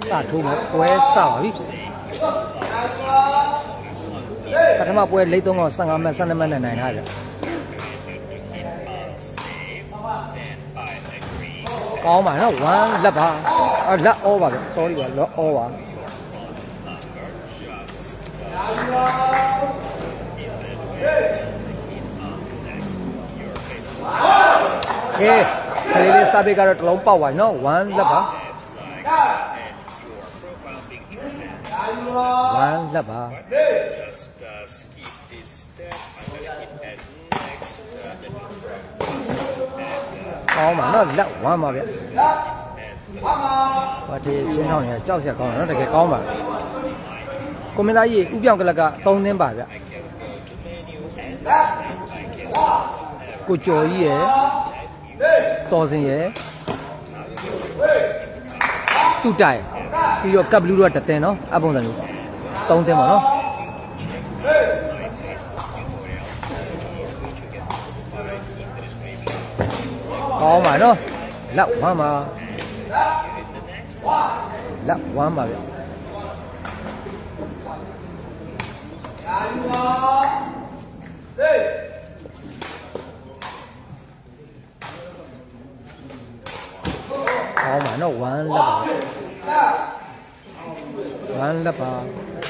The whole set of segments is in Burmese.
Sa thu mà quế sao biết Các mà quế lấy tôi ngồi sang ngắm sang năm này này rồi có mà nó quá lấp à lấp ô vào sorry là lấp ô vào okay kali ni sabi ka ro long pau wa no one lap ba one lap ba just skip this step I'm going to hit at next có mà nó lap one mà vậy và thì chuyến hàng này cháu sẽ có nó là cái có mà cô mình thấy gì ưu tiên cái là tông nên bà vậy cô chơi gì to gì vậy tu trái thì có cặp lúa đặt tên nó à bông gì tông tên mà nó có mà nó lạ quá mà lạ quá mà vậy có mà nó one lap à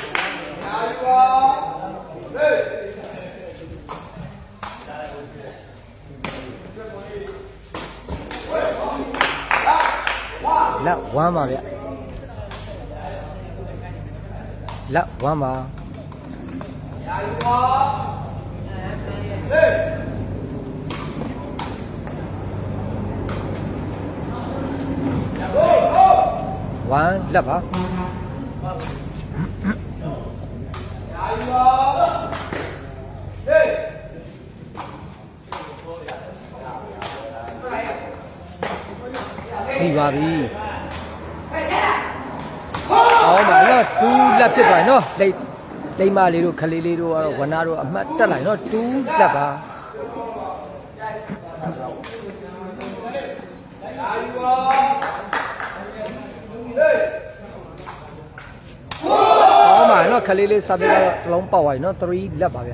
lạ quá mà vậy lạ quá mà one lap hả đi vào đi mà nó tu lap chết rồi nó đây mà lấy đồ khali lấy đồ quần áo đồ mà tất lại nó tu lap à mà nó khali lấy sao bây giờ long bao vậy nó three lap à vậy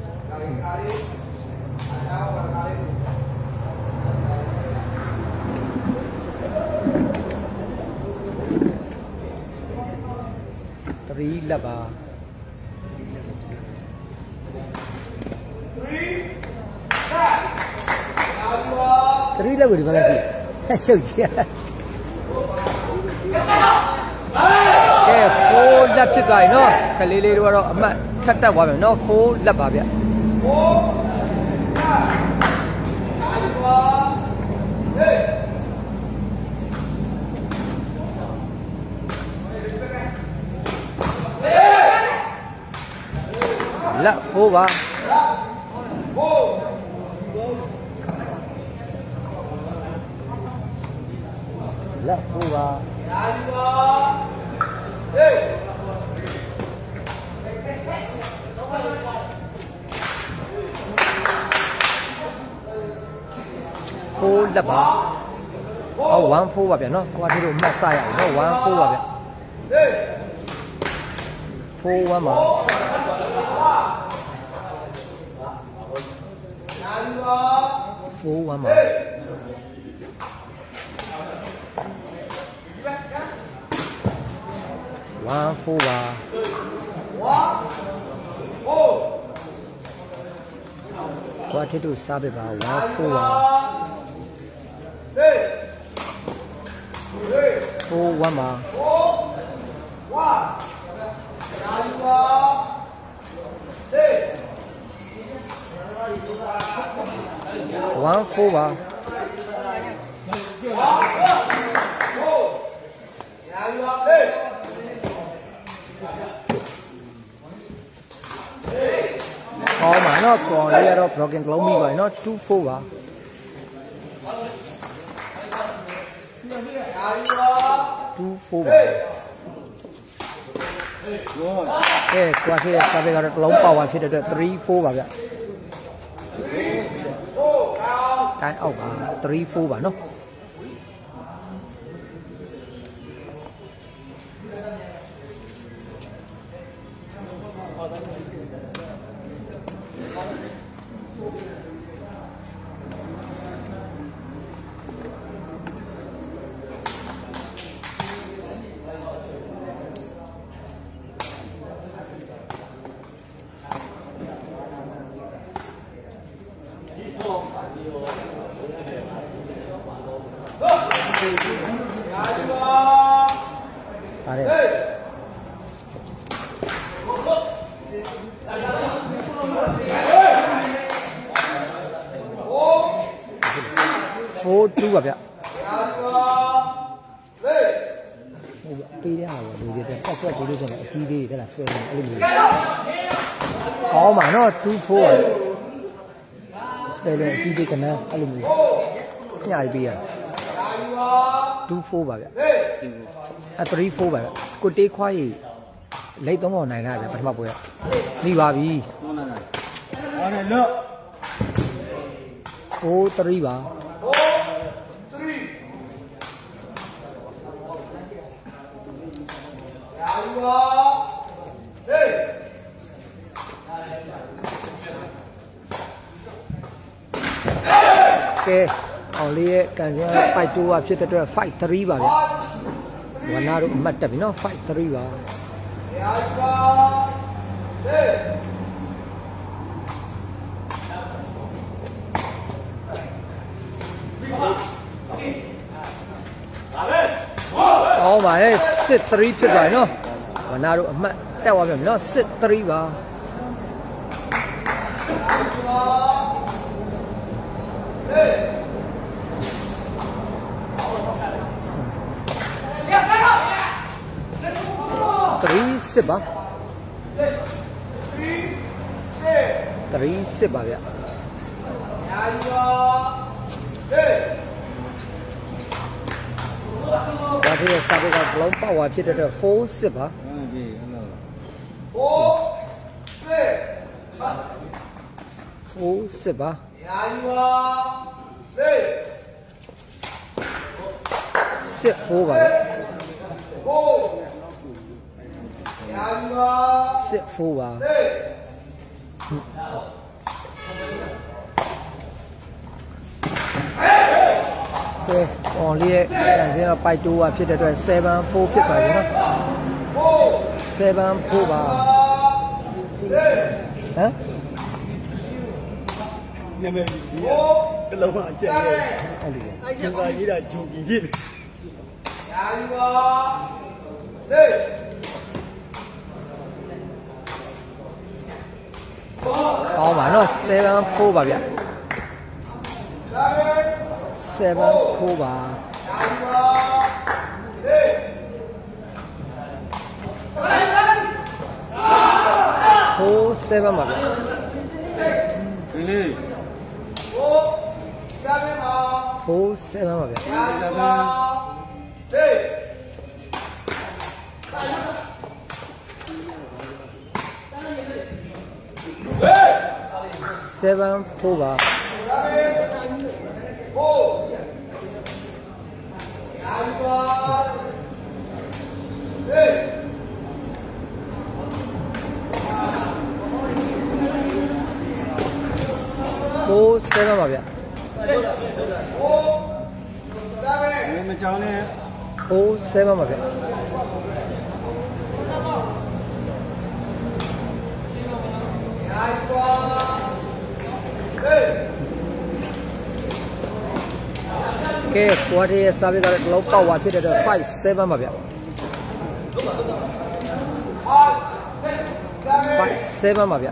three lap à three lap gì mà cái gì sao chứ cái four lap chết rồi nó cái lê đồ đó mà chắc chắn quá nó four lap à vậy lap four ba lap four ba four lap à one four ba vậy nó qua cái đồ mà sai à nó one four ba vậy four ba mà four ba mà one four ba qua thế đồ sao bây giờ one four ba four ba mà one four ba mà nó còn đây là broken glow mi vậy nó two four ba two four ba cái qua cái sao bây giờ lông bao vào phía đó three four ba vậy cái ốc à three four ba nó 4-2 ပါဗျပေးရအောင်လူတွေတက်ဆွဲပေးလို့ဆိုတော့အကြီးလေးတက်လာဆွဲနေအဲ့လိုမျိုးကောင်းပါနော်2-4ပါဆွဲတယ်အကြီးလေးကနန်းအဲ့လိုမျိုးညှိပေးရ2-4ပါဗျ3-4ပါဗျကိုတေးခွားရီလိတ်3កောင်နိုင်တာဗျပထမပွဲမိပါပြီဟုတ်တယ်လို့4-3ပါကဲအောင်လေးရဲ့ကန်စင်ပိုက်2ကဖြစ်တဲ့အတွက်5-3ပါဗျဝနာတို့အမှတ်တက်ပြီနော်5-3ပါအောင်ပါလေ6-3ဖြစ်သွားပြီနော်ဝနာတို့အမှတ်တက်သွားပြီနော်6-3ပါ3-6ပါ3-6ပါဗျာဒါဒီစာပေကဘလုံးပေါက်သွားဖြစ်တဲ့အတွက်4-6ပါ4-6ပါ6-4ပါဗျာ6-4ပါကဲအောင်လေးရဲ့ကန်စင်ကပိုက်2ကဖြစ်တဲ့အတွက်7-4ဖြစ်ပါပြီနော်7-4ပါဟမ်ညမဲကြီးကလုံးဝအကျက်ရဲ့အဲ့ဒီကျင်ပါရေးတာဂျူကြီးဖြစ်ရာယူပါဟေးကောင်းပါနော်7-4ပါဗျ7-4ပါ4-7ပါဗျဒီလေး4-7ပါ4-7ပါဗျဟေး7-4ပါ4-7ပါဗျမကြောင်းနဲ့4-7ပါဗျကဲကွာတဲ့စာပေကလည်းလောက်ပေါက်သွားဖြစ်တဲ့အတွက်5-7ပါဗျ5-7ပါဗျ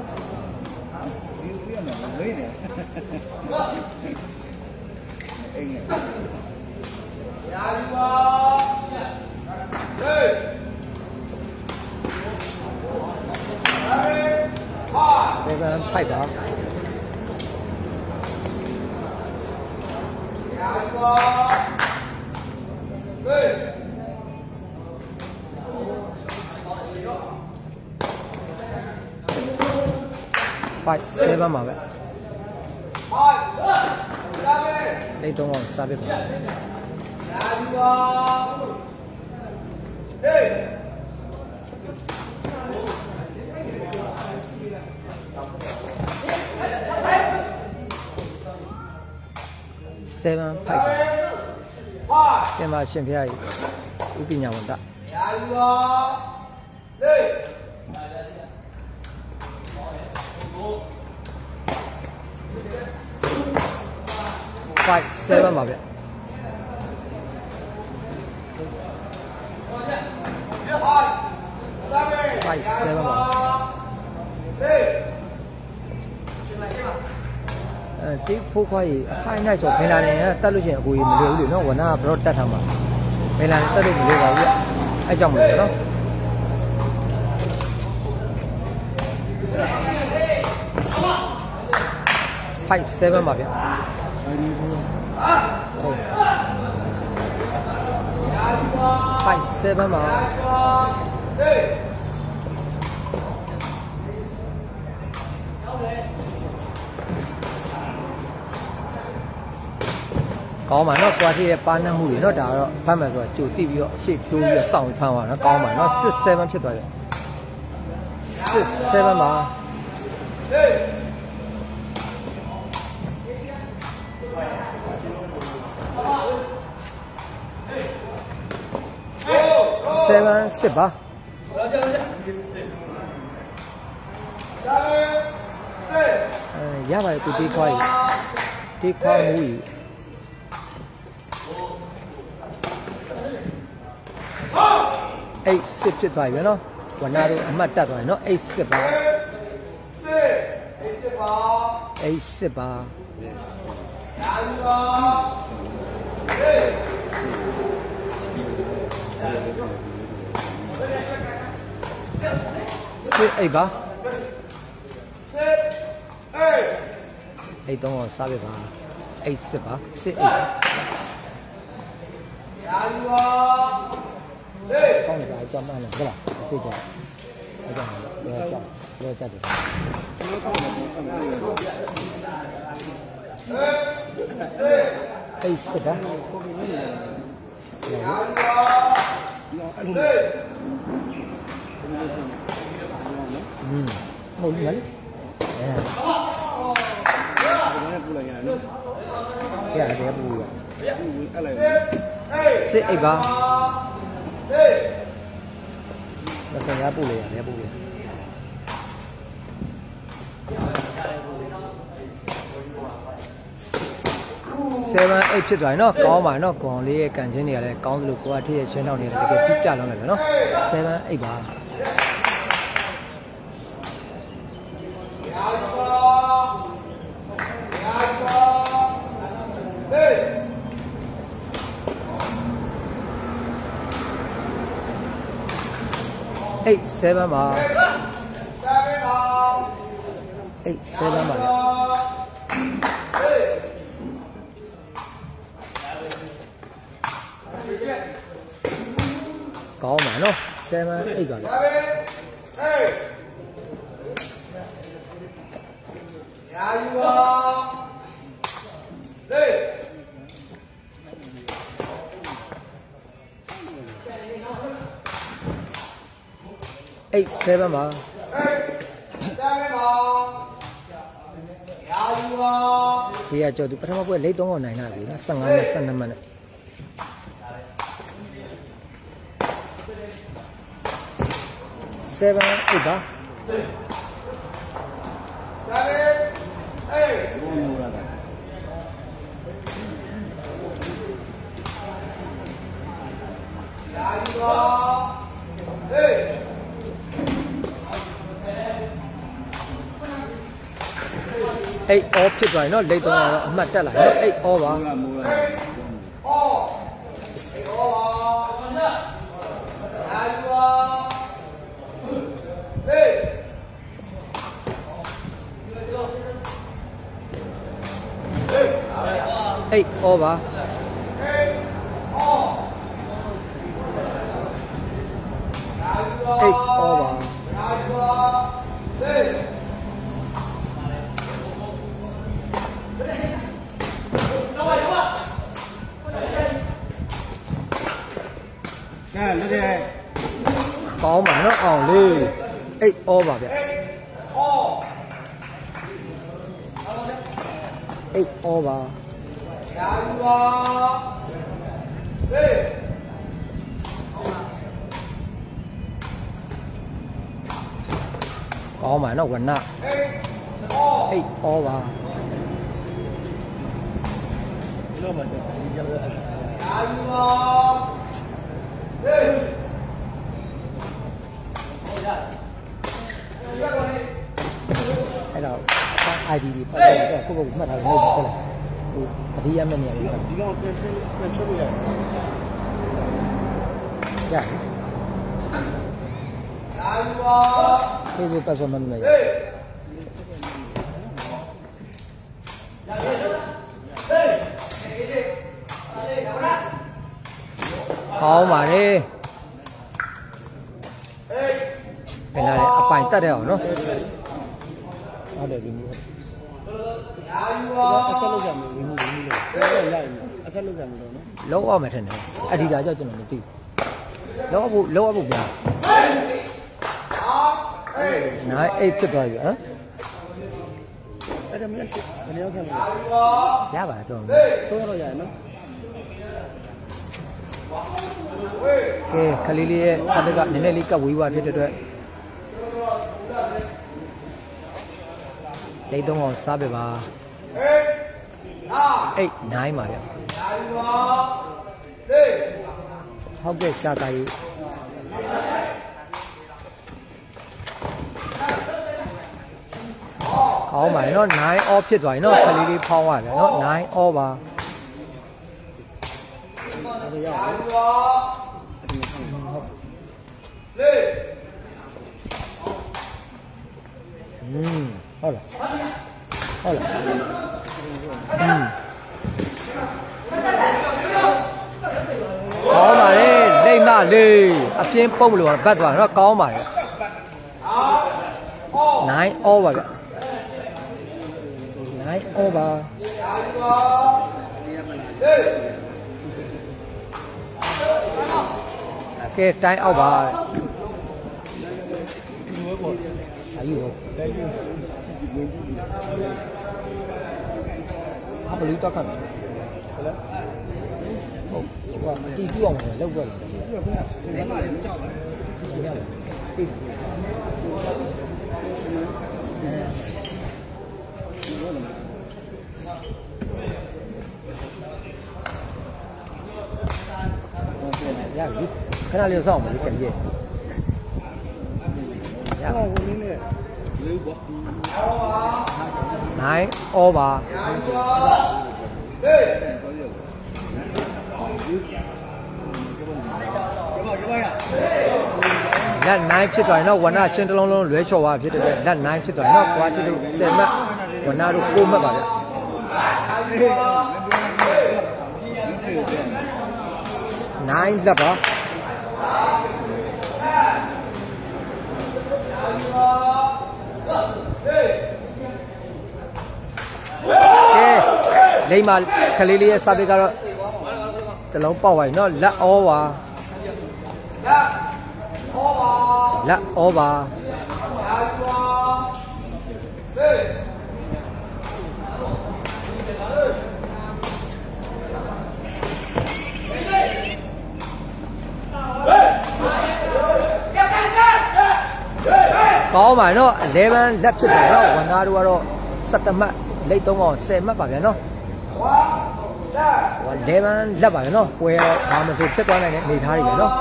7-5ပါ5-7ပါဗျလေးတော့စားပြပါ5-7 7 5ပြန်ပါရှင်ဖျားကြီးဥပညာဝန်တရာယူပါလေ5 7ပါဗျ5 7ပါတိဖိုးခွားကြီးအခိုင်နိုင်ဆိုဖင်လာနေတက်လို့ရှိရင်အကိုကြီးမလွယ်ဘူးလေနော်ဝနာကဘရော့တက်ထားမှာဖင်လာနေတက်လို့မလွယ်ပါဘူးအဲကြောင့်မလို့နော်5 7ပါဗျဟုတ်5 7ပါကောင်းပါနော်ကွာထိရဲ့ပါနှံ့မှုတွေနော်ဒါတော့ဖတ်မယ်ဆိုတော့ကြိုတိပြီးတော့ရှေ့တိုးပြီးတော့စောင့်ဖမ်းပါနော်ကောင်းပါနော်6 7ဖြစ်သွားတယ်6 7ပါ7 ပါရပါတယ်သူတေးခွားကြီးတေးခွားမှုကြီး8 6ဖြစ်သွားပြီနော်ဝနာတို့အမှတ်တက်သွားပြီနော်8 6ပါ8 ပါရာယူပါ8 ပါ8တော့စားပြပါ8 ပါ8ပါရာယူပါကောင်းတယ်ကြောက်မှန်းလားဟုတ်လားသိကြအဲ့ဒါလောကြောက်တယ်8 ပါဟုတ်ပြီလေရတယ်ပူရစစ်အိပ်ပါဒါဆိုရပူလေရတယ်ပူလေ7 8ဖြစ်သွားပြီနော်ကောင်းပါနော်ကောင်လေးရဲ့ကန်ချင်းတွေကလည်းကောင်းသလိုကိုကထည့်ရဲ့ရှင်းတော့နေတယ်တကယ်ပြကြလုံးလိုက်ပဲနော်7 8ပါ8 7ပါ8 7ပါကောင်းပါနော်7 8ပါလေရာယူပါလေ8 7ပါဒီကကြော်သူပထမပွဲလိတ်3កောင်နိုင်တာပြီနော်15နဲ့12မိနစ်7 8ပါ8 all ဖြစ်သွားရင်နော်လိတ်3ကတော့အမှတ်တက်လာနော်8 all ပါ8 all ပါ8 all ပါကောင်းပါနော်အောင်လေး8 all ပါဗျ8 all ပါ có mà nó quần nè ấy o vào hay là ai đi phải là cái cô mà thằng này cái này đi em này dạ cái gì ta còn này khó mà đi cái này phải ta đều nó để đi mua lâu quá mà thằng này đi ra cho nó tí lâu bụng nào này ấy tuyệt vời hả giá bà rồi tôi rồi vậy nó ok Khalili sao được nên lấy cái quý qua thế được lấy đông hồ sao vậy bà ấy nãy mà không biết sao cái khó mà nó nãy oဖြစ်rồi nó Khalili phong à nó nãy o bà hola có mà đi đây mà đi à phiên bông lùa bắt vào nó có mà nãy o bà nãy o bà cái trái áo bà thấy gì không apa lu kan đi ông này lâu rồi ya cái nào liều xong mà cái gì này ô bà lần nàyဖြစ်သွားရင်တော့ဝနာချင်းတစ်လုံးလုံးလွဲချော်သွားဖြစ်တဲ့လက်နိုင်ဖြစ်သွားရင်တော့ကွာချစ်လို့10မှတ်ဝနာတို့9မှတ်ပါဗျ9လက်ပါလိမ္မာခလေးလေးရဲ့စာပေကတော့တလုံးပေါက်သွားပြီเนาะလက်ဩပါလက်ဩပါကောင်းပါเนาะ11လက်ဖြစ်တယ်เนาะဝန်သားတို့ကတော့17မှတ်လိတ်3အောင်10မှတ်ပါဗျာเนาะ11လက်ပါဗျာเนาะပွဲတော့ဘာမှမဆိုဖြစ်သွားနိုင်တဲ့အနေထားတွေပဲเนาะ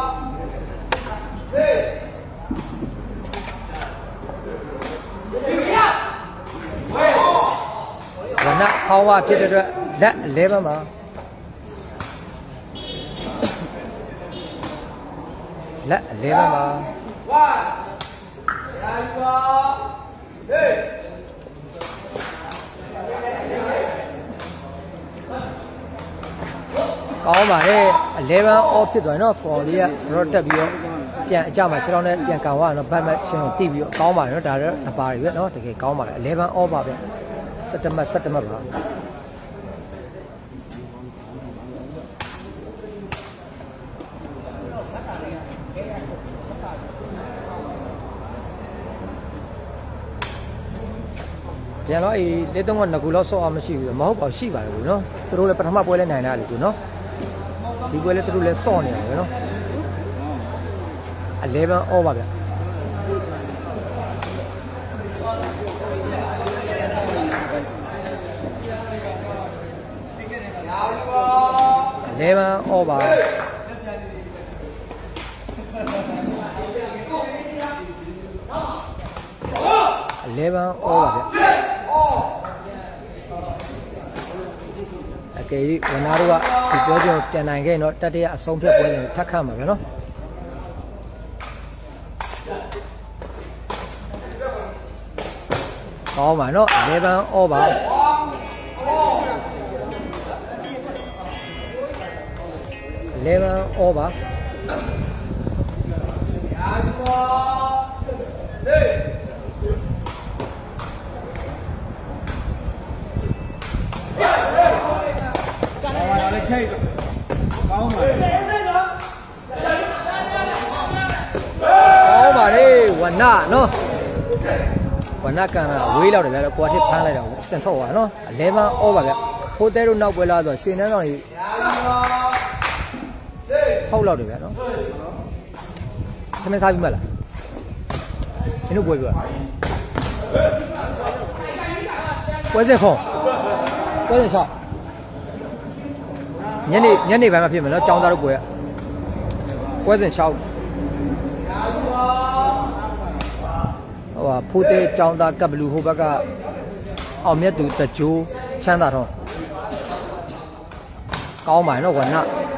ဝန်သားဟောင်းဝဖြစ်တဲ့အတွက်လက်11မှာလက်11မှာကောင်းပါလေ11 off ဖြစ်သွားနော်ပေါ်လေးကတော့တက်ပြီးတော့ပြန်အကြမှာခြေထောက်နဲ့ပြန်ကန်သွားတော့ဘတ်မက်ရှင်ကိုတိပြီးတော့ကောင်းပါလေနော်ဒါတော့အပါတွေပဲနော်တကယ်ကောင်းပါလေ11 off ပါဗျ17မှတ်ပါပြန်တော့အေးလက်တော့ကငကူလောက်ဆော့အောင်မရှိဘူးမဟုတ်ပါရှိပါတယ်ဘူးနော်သူတို့လည်းပထမပွဲလဲနိုင်တာလေသူနော်ဒီပွဲလဲသူတို့လည်းဆော့နေတယ်နော်11 over ဗျ11 over 11 over ဗျအကယ်၍ဝနာတို့ကဒီပွဲချင်းပြန်နိုင်ခဲ့တော့တတိယအဆုံးဖြတ်ပွဲချင်းထပ်ခတ်မှာဗျနော်ကောင်းပါနော်11 over 11 over ကောင်းပါလေဝနနော်ဝနကန်ကဝေးလောက်တယ်ဗျာကိုအထစ်ဖမ်းလိုက်တော့စင်ထုတ်သွားနော်11 over ဗျဟိုတဲတို့နောက်ပွဲလာဆိုရွှေနန်းတော်ကြီးဖောက်လောက်တယ်ဗျာနော်သမင်းစားပြီးမလားရှင်းတို့ပွဲပြောပွဲစက်ခေါ်ပွဲစက်ချောက်ညနေပိုင်းမှာဖြစ်မယ်နော်ကျောင်းသားတို့ပွဲစဉ်ရှောက်ဟိုဖိုးတဲကျောင်းသားကပ်ဘလူးဟိုဘက်ကအောင်မြတ်သူတကြိုးချမ်းသာတော့ကောင်းပါနော်ဝန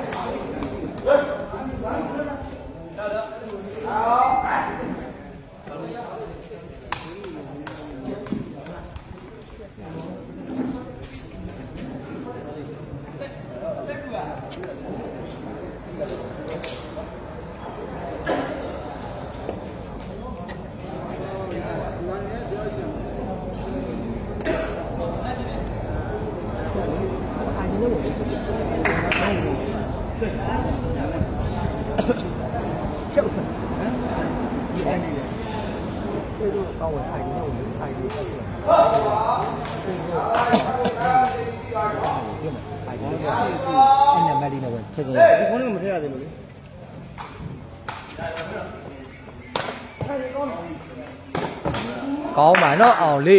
ကောင်းပါနော်အောင်လေး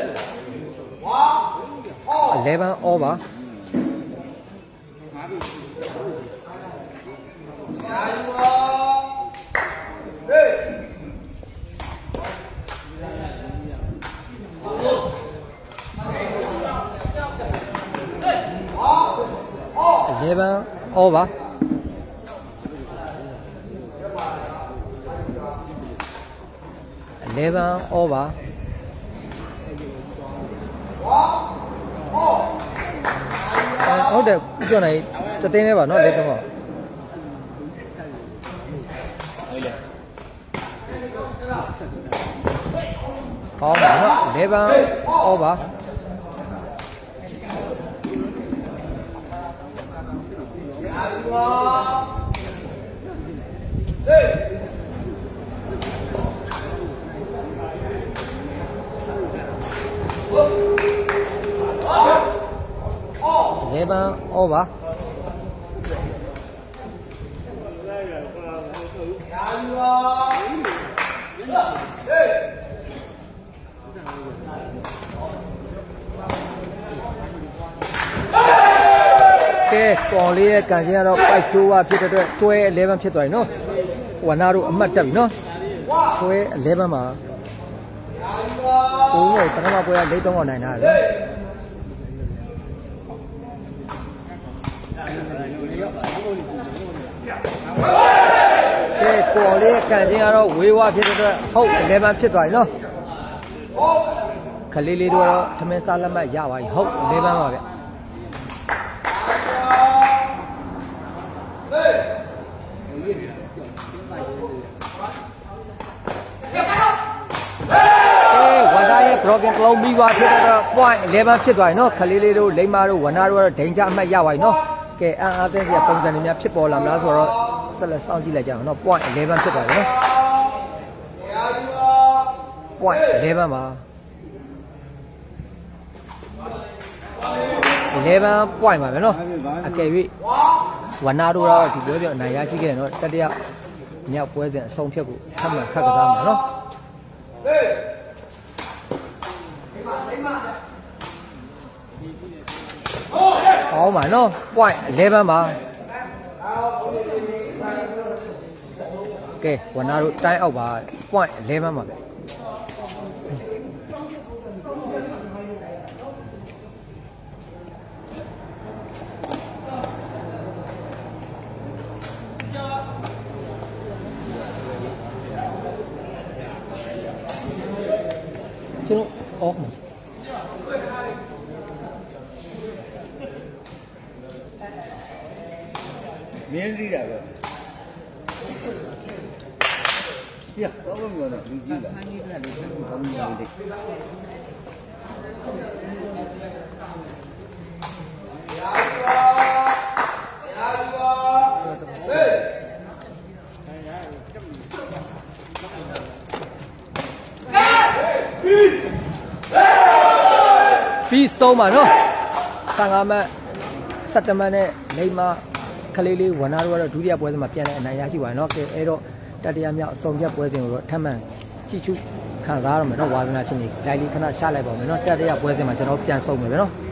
11 over 11 over 11 over ဟုတ်တယ်ပြောနေတသိန်းလေးပါနော်လက်တော့ကောင်းပါနော်11 over 11 over ကဲပေါ်လေးရဲ့ကန်စင်းကတော့ပိုက်တိုးကဖြစ်တဲ့အတွက်တွဲ11ဖြစ်သွားပြီနော်ဝနာတို့အမှတ်တက်ပြီနော်တွဲ11မှာကိုယ်ကပထမပွဲက၄3နိုင်တာဗျကဲပေါ်လေးကန်စင်းကတော့ဝေးဝါဖြစ်တဲ့အတွက်ဟုတ်11ဖြစ်သွားပြီနော်ခလေးလေးတို့ကတော့သမင်းစားလက်မှတ်ရပါပြီဟုတ်11ပါဗျBroken ကလုံးပြီးသွားဖြစ်တော့ point 11ဖြစ်သွားပြီနော်ခလေးလေးတို့လိမ္မာတို့ဝနာတို့ကတော့ဒိန်ချအမှတ်ရပါပြီနော်ကဲအားသိစရာပုံစံတွေများဖြစ်ပေါ်လာမလားဆိုတော့ဆက်လက်စောင့်ကြည့်လိုက်ကြအောင်နော် point 11ဖြစ်သွားပြီနော် point 11ပါ 11 point ပါပဲနော်အကယ်၍ဝနာတို့တော့ဒီပွဲစဉ်အနိုင်ရရှိခဲ့ရင်တော့တတိယမြောက်ပွဲစဉ်အဆုံးဖြတ်ကိုထပ်မံခတ်ကစားမှာနော်ကောင်းပါနော် point 11ပါကဲဝနာတို့တိုင်းအောက်ပါ point 11ပါပဲကျွန်တော်အော်မင်းရီးတာပဲပြတော့မလို့ဒီကြီးလားခန်းကြီးကလည်းဆက်ကောင်းနေတယ်ပြီးဆုံးပါနော်15မှတ်17မှတ်နဲ့လိမ္မာခလေးလေးဝနာတို့ကတော့ဒုတိယပွဲစဉ်မှာပြန်လဲအနိုင်ရရှိပါတယ်နော်ကဲအဲ့တော့တတိယမြောက်အဆုံးဖြတ်ပွဲစဉ်ကိုတော့ထပ်မံကြည့်ရှုခံစားရမယ်နော်ဝါသနာရှင်တွေလိုက်လေးခဏရှာလိုက်ပါမယ်နော်တတိယပွဲစဉ်မှာကျွန်တော်ပြန်ဆုံးမယ်ပဲနော်